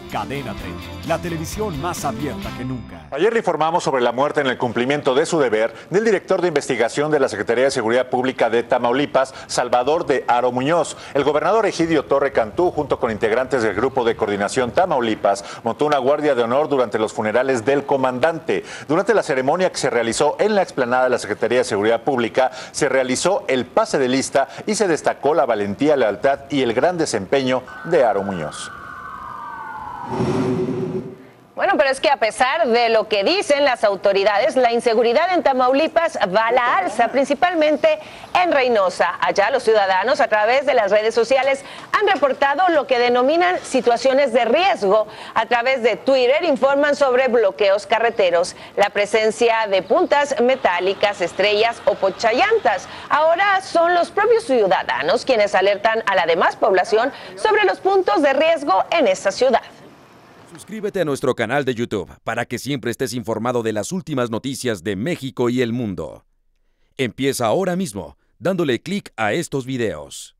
Cadena 30, la televisión más abierta que nunca. Ayer le informamos sobre la muerte en el cumplimiento de su deber del director de investigación de la Secretaría de Seguridad Pública de Tamaulipas, Salvador de Haro Muñoz. El gobernador Egidio Torre Cantú, junto con integrantes del Grupo de Coordinación Tamaulipas, montó una guardia de honor durante los funerales del comandante. Durante la ceremonia que se realizó en la explanada de la Secretaría de Seguridad Pública, se realizó el pase de lista y se destacó la valentía, lealtad y el gran desempeño de Haro Muñoz. Bueno, pero es que a pesar de lo que dicen las autoridades, la inseguridad en Tamaulipas va a la alza, principalmente en Reynosa. Allá los ciudadanos a través de las redes sociales han reportado lo que denominan situaciones de riesgo. A través de Twitter informan sobre bloqueos carreteros, la presencia de puntas metálicas, estrellas o pochayantas. Ahora son los propios ciudadanos quienes alertan a la demás población sobre los puntos de riesgo en esta ciudad. Suscríbete a nuestro canal de YouTube para que siempre estés informado de las últimas noticias de México y el mundo. Empieza ahora mismo dándole clic a estos videos.